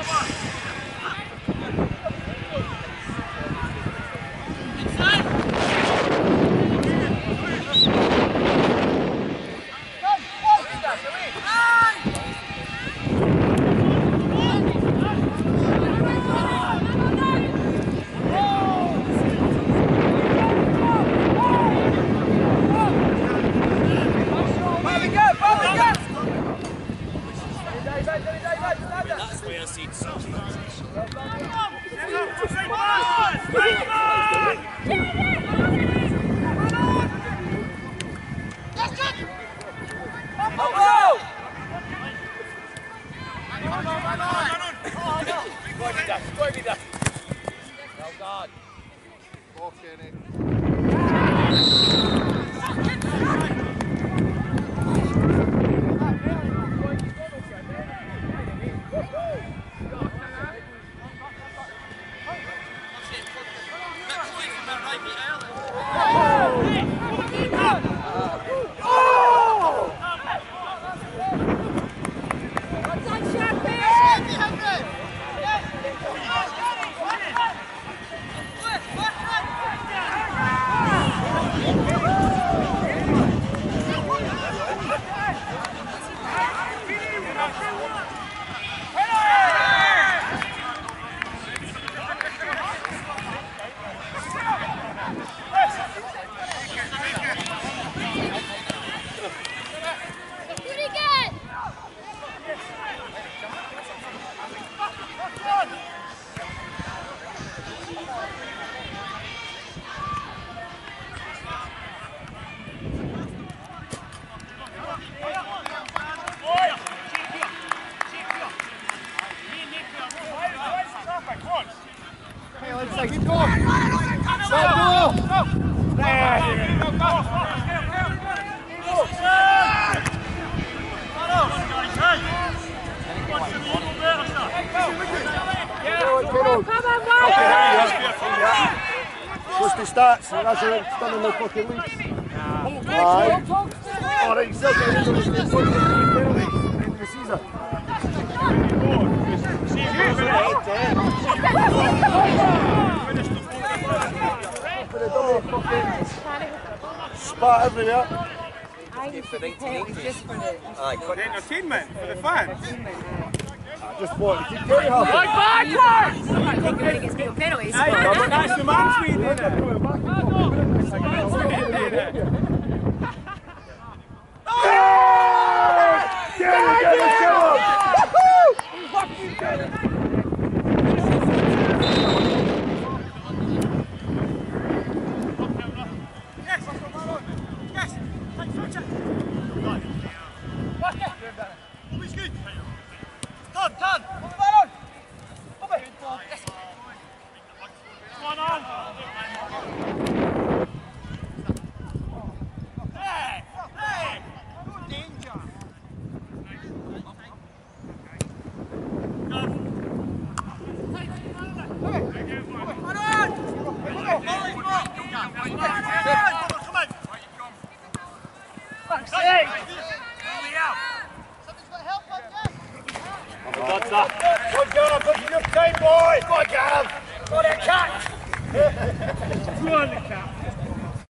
What's the stats? That's it. Done in the fucking league. Alright. Alright, he's still getting into the penalty in the season. Spot everywhere. For the entertainment for the fans. Just what? Keep getting help. I think we're going to get penalties. That's the man speed, isn't it? Go on, Gav! Go on, Gav! Go on, the cat.